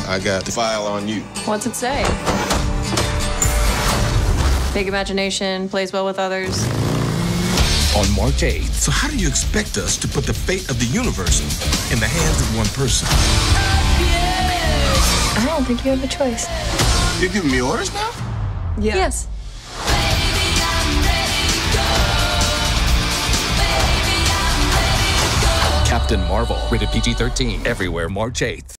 I got the file on you. What's it say? Big imagination, plays well with others. On March 8th. So how do you expect us to put the fate of the universe in the hands of one person? I don't think you have a choice. You're giving me orders now? Yeah. Yes. Captain Marvel. Rated PG-13. Everywhere March 8th.